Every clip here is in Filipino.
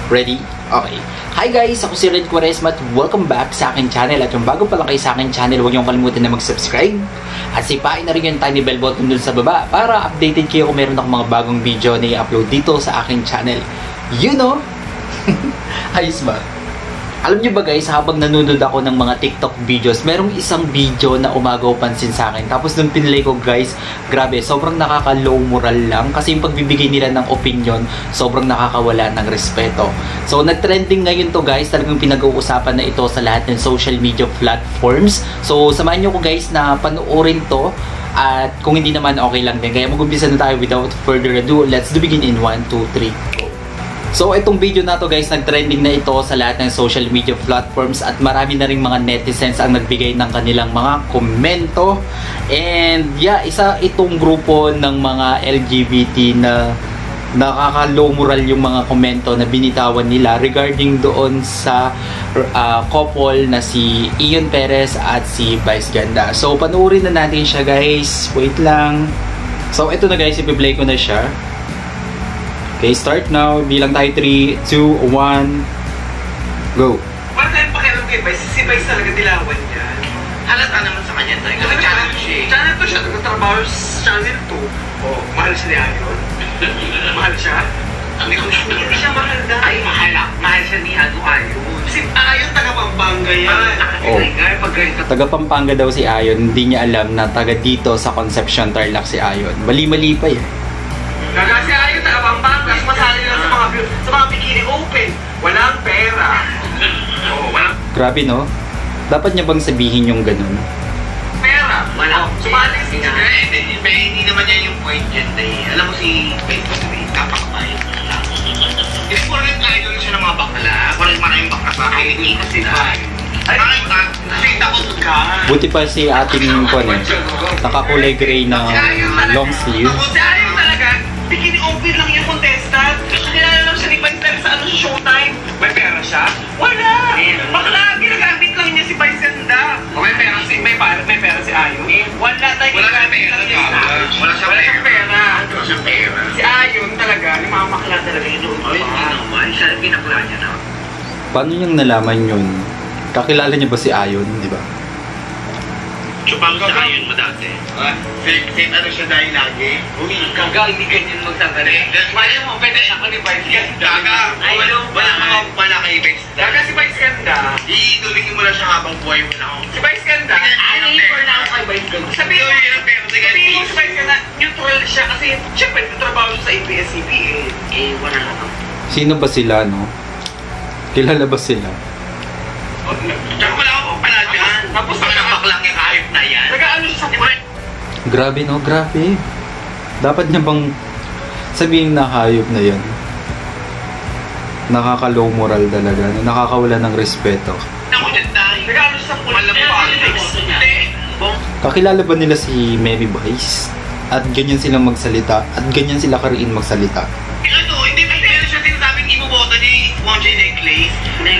Ready? Okay. Hi guys! Ako si Red Quaresma at welcome back sa aking channel. At yung bago pa lang kayo sa aking channel, huwag niyong kalimutan na mag-subscribe. At sipain na rin yung tiny bell button dun sa baba para updated kayo kung meron akong mga bagong video na i-upload dito sa aking channel. You know? Ayos ba? Alam niyo ba guys, habang nanonood ako ng mga TikTok videos, merong isang video na umagaw pansin sa akin. Tapos nung pinlay ko guys, grabe, sobrang nakaka-low moral lang. Kasi yung pagbibigay nila ng opinion, sobrang nakakawala ng respeto. So nag-trending ngayon to guys, talagang pinag-uusapan na ito sa lahat ng social media platforms. So samahan niyo ko guys na panoorin to. At kung hindi naman, okay lang din. Kaya mag-umpisa na tayo without further ado. Let's begin in 1, 2, 3, go! So, itong video na to guys, nag-trending na ito sa lahat ng social media platforms at marami na rin mga netizens ang nagbigay ng kanilang mga komento. And yeah, isa itong grupo ng mga LGBT na nakaka-low moral yung mga komento na binitawan nila regarding doon sa couple na si Ion Perez at si Vice Ganda. So, panoorin na natin siya guys. Wait lang. So, ito na guys, ipi-play ko na siya. Okay, start now. Bilang tayo 3, 2, 1, go. Wala tayong pakialam kay Vice. Si Vice talaga dilawan niya. Halata naman sa kanya tayo. Kasi channel siya. Channel to siya. Nagtatrabaho sa channel 2. Oh, mahal siya ni Ayon. Mahal siya? Hindi ko sure. Hindi siya mahal dahil. Ay, mahal siya ni Ayon. Si Ayon taga Pampanga yan. Taga Pampanga daw si Ayon. Hindi niya alam na taga dito sa Concepcion Tarlac si Ayon. Mali-mali pa eh. Taga si Ayon taga Pampanga. Masali lang sa mga bikini open. Walang pera. Oh, walang Grabe no? Dapat niya bang sabihin yung ganun? pera. Wala. Sumali si Hindi naman yan yung point dyan. Alam mo si Faith kasi kapakbayan mo lang. Hindi ko rin idol siya ng mga bakla. Walang maraming bakla sa akin. Hindi kasi kasi takot ka. Buti pa si ating nakakulay gray na long sleeve. Si Ayon talaga, bikini open lang yung contestant. Nakilala lang siya ni Vice sa ano, Showtime. May pera siya? Wala! Bakla, ginagamit lang niya si Vice Ganda. May pera si Ayon. Wala tayo ginagamit lang niya. Wala siyang pera. Si Ayon talaga, namamakla talaga yun doon. Ay, hindi naman. Siya ang pinakla niya na. Paano niyang nalaman yun? Kakilala niya ba si Ayon, di ba? Chupang sa Ayon mo dati. Fake ano siya dahil lagi. Gaga, hindi ganyan magtagari. Mali mo, pwede ako ni Vice Ganda. Gaga, wala mga pala kay Vice Ganda. Gaga si Vice Ganda. Iitulingin mo lang siya habang buhay mo na ako. Si Vice Ganda. Aniper na ako kay Vice Ganda. Sabihin mo si Vice Ganda, neutral siya kasi syempre nagtatrabaho siya sa ABS-CBN. Eh, wala na ako. Sino ba sila, no? Kilala ba sila? Tsaka wala ako pala dyan. Tapos nakabaklang yung kahit na yan. Nag-ano siya sa buhay. Grabe, no? Grabe. Dapat niya bang sabihin na hayop na yan? Nakaka-low moral talaga. Nakakawala ng respeto. Ako dyan tayo. Nag-ano siya sa politics. Kakilala ba nila si Mary Vice? At ganyan silang magsalita? At ganyan sila kariin magsalita? Ano, hindi siya sinasabing iboboto ni Wong J. Clay.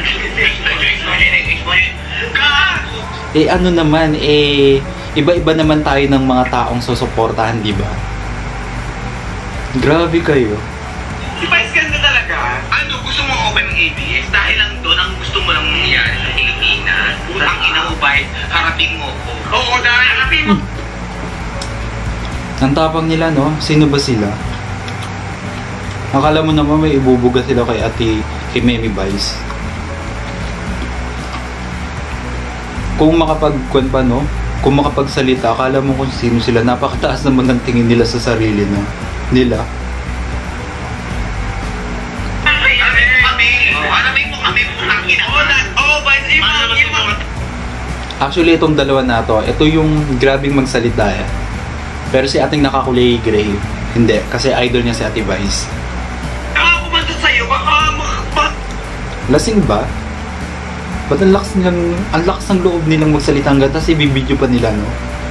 Eh ano naman, eh iba-iba naman tayo ng mga taong susuportahan, di ba? Grabe kayo. Si Vice Ganda talaga. Ano, gusto mo open ng ABS dahil lang doon ang gusto mo lang mangyayari sa Pilipinas. Utang ina mo ba, harapin mo ko. Oo, dahil harapin mo. Ang tapang nila, no? Sino ba sila? Akala mo naman may ibubuga sila kay Memi Vice. Kung makapagkuan pa, no? Kung makapagsalita, akala mo kung sino sila. Napakataas naman ng tingin nila sa sarili, no? Nila. Actually, itong dalawa na to, ito yung grabing magsalita eh. Pero si ating nakakulay gray, hindi. Kasi idol niya si Ate Vice. Nakakumanda sa'yo, baka Lasing ba? Ba't ang lakas ng loob nilang magsalita hanggang tapos ibibidyo pa nila, no?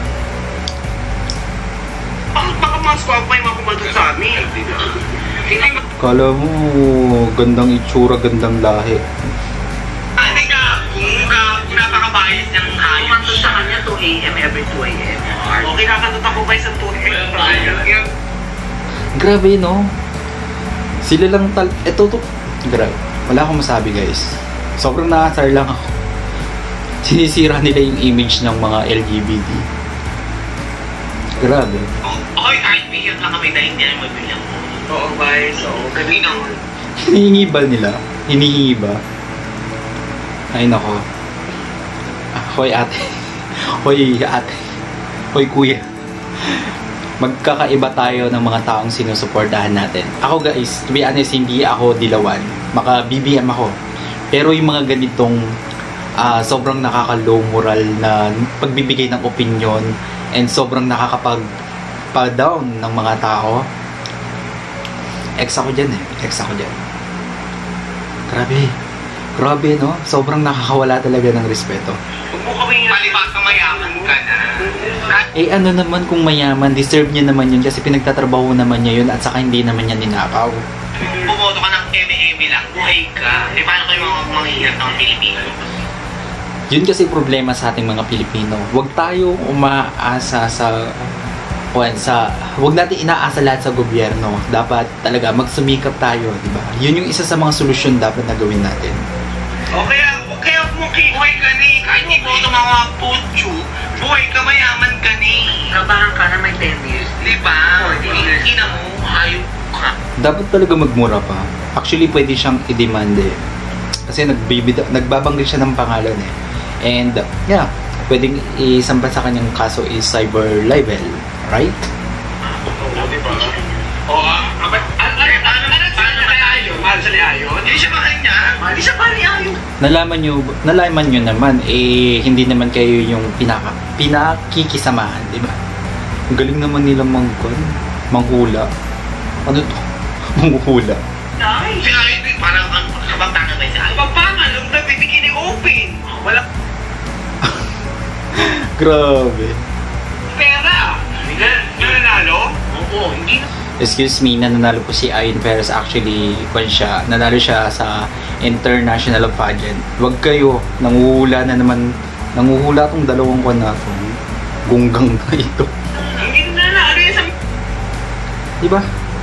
baka mas pa yung mga kumanda sa amin. Kala mo, gandang itsura, gandang lahi. Hindi ka, kung napakabayas niyang ayos. Kumanda sa kanya 2 AM every 2 AM. Okay, nakakanta ko ba sa 2 AM? Grabe, no? Sila lang Ito to. Grabe. Wala akong masabi guys. Sobrang naasar lang ako. Sinisira nila yung image ng mga LGBT. Grabe. Okay, kahit bihir lang kami dahil hindi na mabilang mo. Oo, guys. Oo, gabi naman. Hinihingi ba nila? Hinihingi ba? Ay nako. Hoy ate. Hoy ate. Hoy kuya. Magkakaiba tayo ng mga taong sinusuportahan natin. Ako guys, to be honest, hindi ako dilawan. Maka BBM ako. Pero yung mga ganitong sobrang nakaka-low moral na pagbibigay ng opinion and sobrang nakakapag-down ng mga tao, ex ako dyan eh. Ex ako dyan. Grabe. Grabe, no? Sobrang nakakawala talaga ng respeto. Huwag mo kami palibasa mayaman ka na. Eh ano naman kung mayaman, deserve niya naman yun kasi pinagtatrabaho naman niya yun at saka hindi naman niya ninakaw. Bumoto ka ng eme-eme lang, buhay ka. Eh paano kayo mga hirap ng Pilipino? Yun kasi problema sa ating mga Pilipino. Huwag tayo umaasa huwag natin inaasa lahat sa gobyerno. Dapat talaga magsumikap tayo, di ba? Yun yung isa sa mga solusyon dapat na gawin natin. O kaya mo buhay ka ni. Kahit di boto mga putyo, buhay ka, mayaman ka ni. Trabahan ka na may 10 years. Di ba? Ina mo, ayaw ka. Dapat talaga magmura pa. Actually, pwede siyang i-demand eh. Kasi nagbabanggit siya ng pangalan eh. And, yeah, pwedeng isampa sa kanyang kaso is cyber libel. Right? Oo, di ba? Oo, ano sa liayon? Hindi siya mahal niya. Hindi siya mahal niya. Nalaman nyo naman, eh, hindi naman kayo yung pinakikisamahan, di ba? Ang galing naman nilang manghula. Ano to? Manghula. Sinabi, parang kabagtangan ba siya? Kabagtangan, yung nabibigyan ni open. Wala. Grabe. Pera. Nanalo? Oo, hindi na. Excuse me, nanalo po si Ayon Perez. Actually, nanalo siya sa international pageant. Huwag kayo, nanguhula tong dalawang kwan na to. Gunggang na ito. Hindi na ano yun sa... Diba?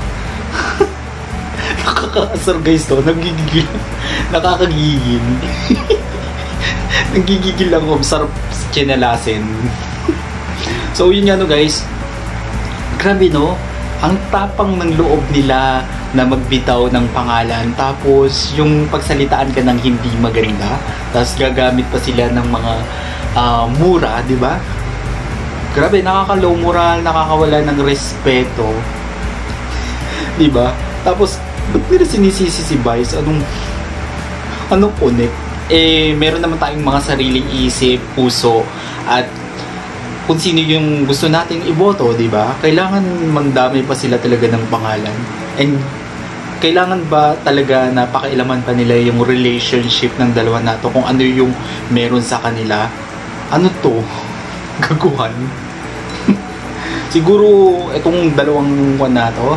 Nakakaasar guys to. Nagigigil. Nakakagigil. Nagigigil lang ako. Sarap chinalasin. So yun nga no guys. Grabe no. Ang tapang ng loob nila na magbitaw ng pangalan, tapos yung pagsalitaan ka ng hindi maganda, tapos gagamit pa sila ng mga mura, di ba? Grabe, nakaka-low moral, nakakawala ng respeto, di ba? Tapos, ba't nila sinisisi si Vice? Anong connect? Eh, meron naman tayong mga sariling isip, puso, at kung sino yung gusto nating iboto, di ba? Kailangan mandami pa sila talaga ng pangalan. And kailangan ba talaga na pakialaman pa nila yung relationship ng dalawa na to, kung ano yung meron sa kanila? Ano to? Gaguhan? Siguro itong dalawang kwan na to,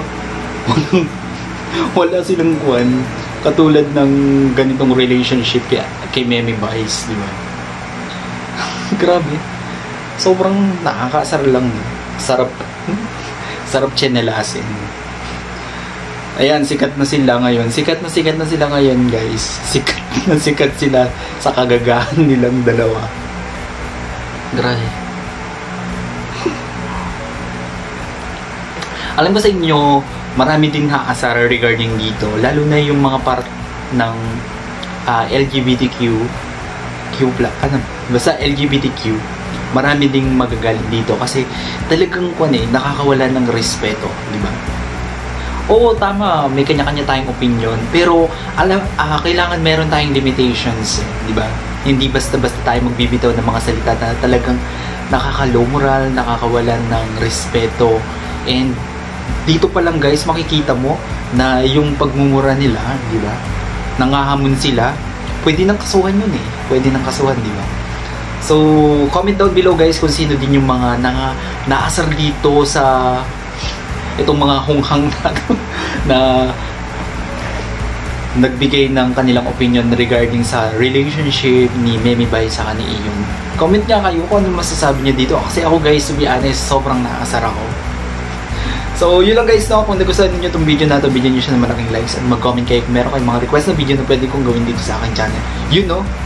wala silang kwan katulad ng ganitong relationship kay Meme Vice, di ba? Grabe. Sobrang nakakaasar lang. Sarap chinelasin. Ayan, sikat na sila ngayon. Sikat na sila ngayon, guys. Sikat sila sa kagagahan nilang dalawa. Grabe. Alam ba sa inyo, marami din haasar regarding dito. Lalo na yung mga part ng LGBTQ. Basta LGBTQ. Marami ding magagalit dito kasi talagang nakakawala ng respeto, di ba? Oo, tama, may kanya-kanya tayong opinion, pero kailangan meron tayong limitations, di ba? Hindi basta-basta tayo magbibitaw ng mga salita na talagang nakaka-low moral, nakakawalan ng respeto. And dito pa lang guys, makikita mo na yung pagmumura nila, di ba? Nangahamon sila, pwede nang kasuhan yun eh. Pwede nang kasuhan, di ba? So, comment down below guys kung sino din yung mga naasar dito sa itong mga hunghang na nagbigay ng kanilang opinion regarding sa relationship ni Meme Vice sa ni Iyon. Comment nga kayo kung ano masasabi niyo dito. Kasi ako guys, to be honest, sobrang naasar ako. So, yun lang guys, no? Kung nagustuhan niyo itong video na ito, bigyan niyo siya ng malaking likes at mag-comment kayo kung meron kayong mga request na video na pwede kong gawin dito sa akin channel. Yun, no?